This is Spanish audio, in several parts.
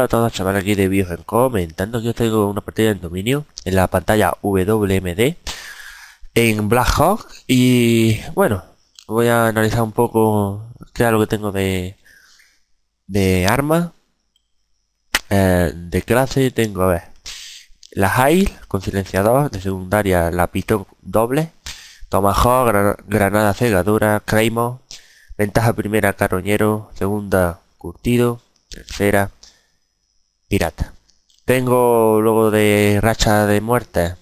Hola a todos, chavales, aquí de Biogen comentando que os traigo una partida en dominio en la pantalla WMD en Black Hawk. Y bueno, voy a analizar un poco qué es lo que tengo de armas, de clase. Tengo, a ver, la Hail con silenciador, de secundaria la Pitón doble, Tomahawk, granada cegadura, Claymore, ventaja primera carroñero, segunda curtido, tercera pirata. Tengo luego de racha de muerte,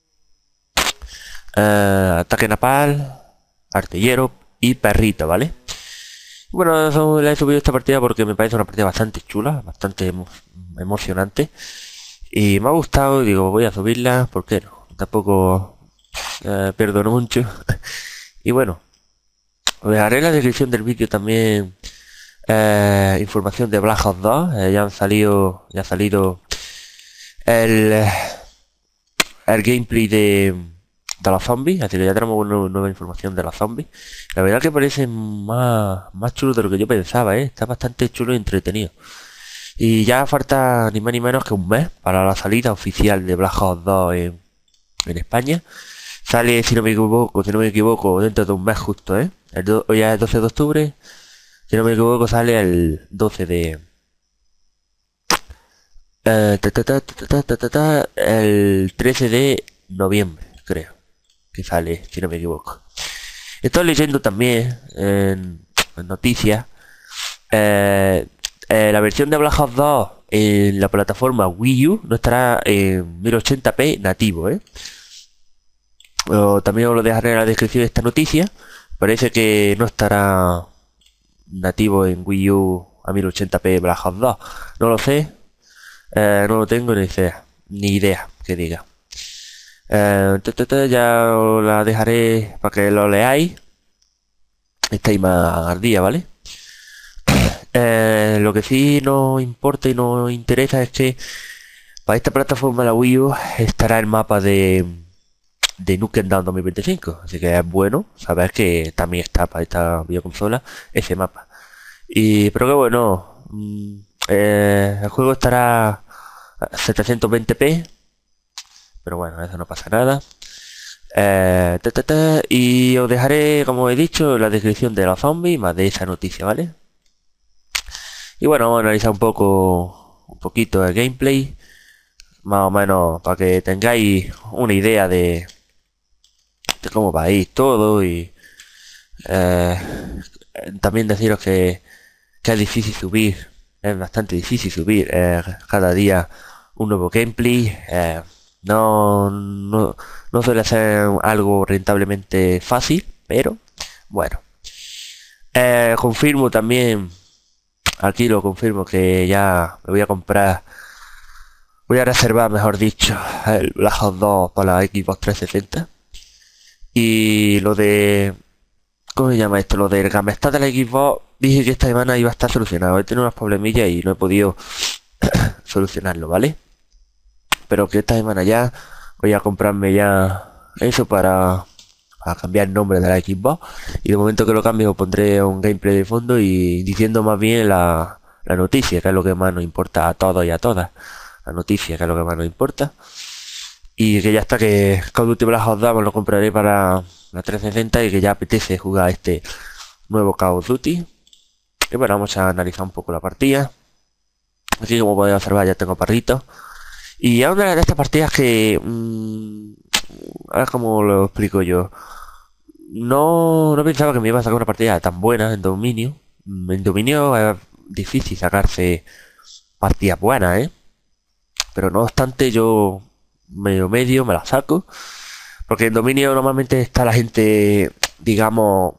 ataque napal, artillero y perrito, ¿vale? Bueno, eso, le he subido esta partida porque me parece una partida bastante chula, bastante emocionante. Y me ha gustado y digo, voy a subirla, ¿por qué no? Tampoco perdono mucho. Y bueno, os dejaré en la descripción del vídeo también información de Black Ops 2. Ya ha salido el, el gameplay de los zombies, así que ya tenemos nueva información de los zombies. La verdad que parece más chulo de lo que yo pensaba, ¿eh? Está bastante chulo y entretenido. Y ya falta ni más ni menos que un mes para la salida oficial de Black Ops 2 en España. Sale, si no me equivoco, dentro de un mes justo, ¿eh? Hoy ya es 12 de octubre. Si no me equivoco, sale el 12 de... el 13 de noviembre, creo que sale, si no me equivoco. Estoy leyendo también en noticias la versión de Black Ops 2 en la plataforma Wii U no estará en 1080p nativo, ¿eh? También os lo dejaré en la descripción de esta noticia. Parece que no estará nativo en Wii U a 1080p Black Ops 2. No lo sé, no lo tengo ni idea que diga. Ya os la dejaré para que lo leáis. Estáis más al día, ¿vale? Lo que sí nos importa y nos interesa es que para esta plataforma, la Wii U, estará el mapa de Nukem Down 2025. Así que es bueno saber que también está para esta videoconsola ese mapa. Pero que bueno, el juego estará a 720p. Pero bueno, eso no pasa nada. Y os dejaré, como he dicho, en la descripción de los zombies, más de esa noticia, ¿vale? Y bueno, vamos a analizar un poquito el gameplay, más o menos para que tengáis una idea de cómo va a ir todo. Y también deciros que es difícil subir, es bastante difícil subir cada día un nuevo gameplay. No suele ser algo rentablemente fácil, pero bueno. Confirmo también, aquí lo confirmo, que ya me voy a comprar, voy a reservar, mejor dicho, el Black Ops 2 para la Xbox 360. Y lo de... ¿cómo se llama esto? Lo del Gamestad de la Xbox, dije que esta semana iba a estar solucionado. He tenido unas problemillas y no he podido solucionarlo, ¿vale? Pero que esta semana ya voy a comprarme ya eso para cambiar el nombre de la Xbox. Y de momento que lo cambio pondré un gameplay de fondo y diciendo más bien la noticia, que es lo que más nos importa a todos y a todas. La noticia, que es lo que más nos importa. Y que ya está, que Call of Duty Black Ops 2 lo compraré para la 360 y que ya apetece jugar este nuevo Call of Duty. Y bueno, vamos a analizar un poco la partida. Aquí, como podéis observar, ya tengo parritos. Y es una de estas partidas que... a ver cómo lo explico yo. No pensaba que me iba a sacar una partida tan buena en dominio. En dominio es difícil sacarse partidas buenas, ¿eh? Pero no obstante, yo medio me la saco. Porque en dominio normalmente está la gente, digamos,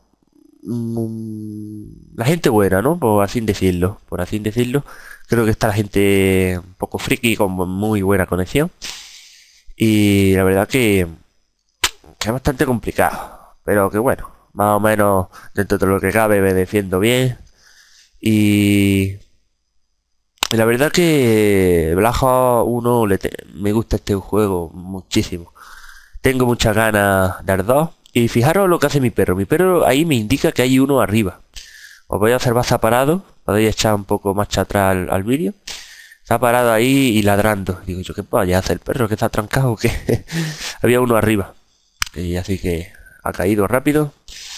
la gente buena, ¿no? Por así decirlo. Creo que está la gente un poco friki con muy buena conexión. Y la verdad que es bastante complicado. Pero que bueno, más o menos dentro de lo que cabe me defiendo bien. Y la verdad que Black Ops 1 me gusta este juego muchísimo. Tengo muchas ganas de 2. Y fijaros lo que hace mi perro. Mi perro ahí me indica que hay uno arriba. Os voy a observar separado. Podéis echar un poco más atrás al vídeo. Se ha parado ahí y ladrando. Digo yo, ¿qué vaya a hacer el perro? ¿Que está trancado o qué? Había uno arriba. Y así que ha caído rápido.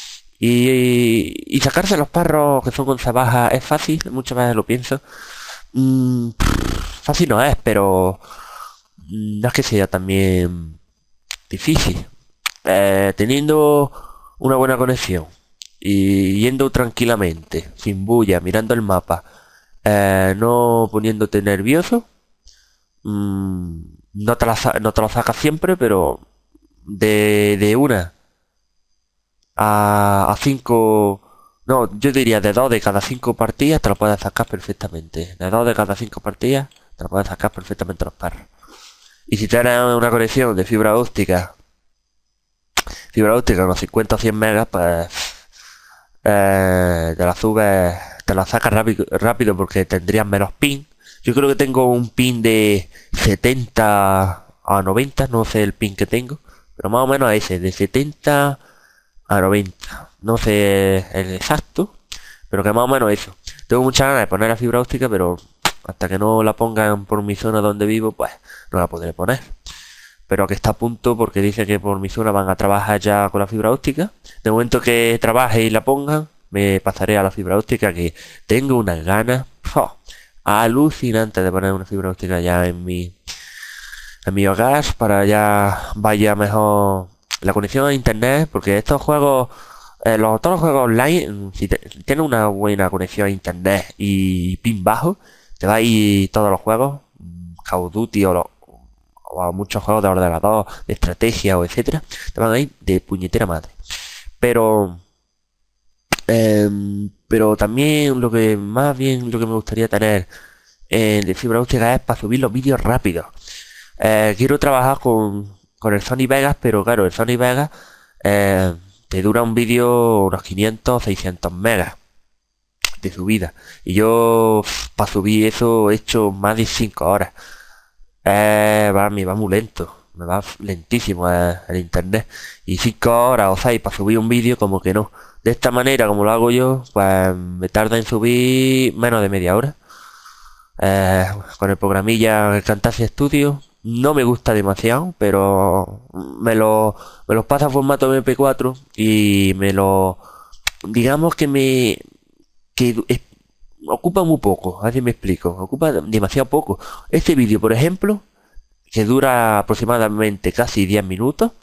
Y sacarse los perros que son con baja es fácil, muchas veces lo pienso. Fácil no es, pero no es que sea también difícil. Teniendo una buena conexión y yendo tranquilamente, sin bulla, mirando el mapa, no poniéndote nervioso, no te lo sacas siempre, pero de una a cinco, no, yo diría de dos de cada cinco partidas te lo puedes sacar perfectamente. De dos de cada cinco partidas te lo puedes sacar perfectamente los perros. Y si tienes una conexión de fibra óptica unos 50 o 100 megas, pues te la subes, te la sacas rápido porque tendrías menos pin. Yo creo que tengo un pin de 70 a 90, no sé el pin que tengo, pero más o menos ese, de 70 a 90. No sé el exacto, pero que más o menos eso. Tengo muchas ganas de poner la fibra óptica, pero hasta que no la pongan por mi zona donde vivo, pues no la podré poner. Pero que está a punto porque dice que por mi zona van a trabajar ya con la fibra óptica. De momento que trabaje y la pongan, me pasaré a la fibra óptica, que tengo unas ganas alucinantes de poner una fibra óptica ya en mi hogar para ya vaya mejor la conexión a internet, porque estos juegos, todos los juegos online, si tienes una buena conexión a internet y pin bajo, te va a ir todos los juegos, Call of Duty o a muchos juegos de ordenador, de estrategia o etcétera, te van a ir de puñetera madre. Pero también lo que me gustaría tener de fibra óptica es para subir los vídeos rápidos. Quiero trabajar con el Sony Vegas, pero claro, el Sony Vegas te dura un vídeo unos 500 600 megas de subida. Y yo para subir eso he hecho más de 5 horas. Me va muy lento, me va lentísimo el internet. Y 5 horas o 6 para subir un vídeo, como que no. De esta manera, como lo hago yo, pues me tarda en subir menos de media hora. Con el programilla el Camtasia Studio no me gusta demasiado, pero me lo pasa a formato MP4 y digamos que ocupa muy poco, a ver si me explico, ocupa demasiado poco. Este vídeo, por ejemplo, que dura aproximadamente casi 10 minutos,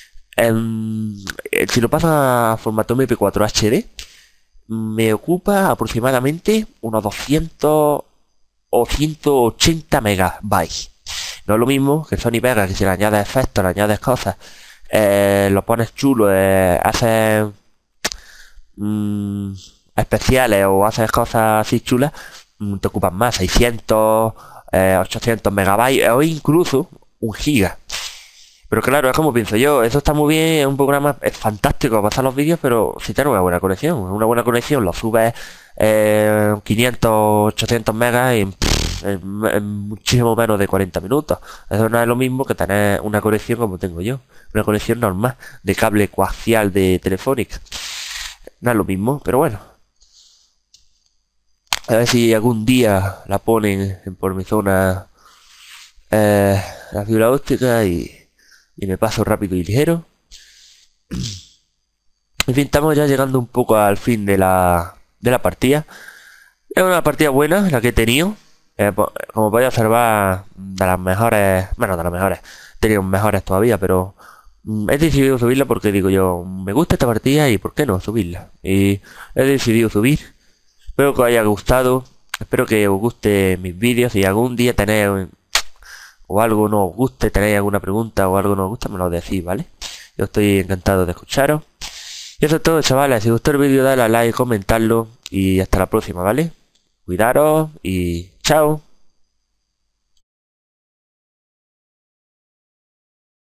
si lo pasa a formato MP4 HD, me ocupa aproximadamente unos 200 o 180 megabytes. No es lo mismo que Sony Vegas, que si le añades efectos, le añades cosas, lo pones chulo, haces especiales o haces cosas así chulas, te ocupan más, 600, 800 megabytes o incluso un giga. Pero claro, es como pienso yo, eso está muy bien, es un programa fantástico para pasar los vídeos, pero si tienes una buena conexión, lo subes 500, 800 megas en muchísimo menos de 40 minutos. Eso no es lo mismo que tener una conexión como tengo yo, una conexión normal de cable coaxial de Telefónica. No es lo mismo, pero bueno. A ver si algún día la ponen por mi zona la fibra óptica y me paso rápido y ligero. En fin, estamos ya llegando un poco al fin de la partida. Es una partida buena la que he tenido. Como podéis observar, de las mejores, bueno, de las mejores, he tenido mejores todavía, pero he decidido subirla porque digo yo, me gusta esta partida y por qué no subirla. Y he decidido subir. Espero que os haya gustado, espero que os guste mis vídeos. Si algún día tenéis o algo no os guste, tenéis alguna pregunta o algo no os gusta, me lo decís, ¿vale? Yo estoy encantado de escucharos. Y eso es todo, chavales. Si os gustó el vídeo, dale a like, comentarlo y hasta la próxima, ¿vale? Cuidaros y chao.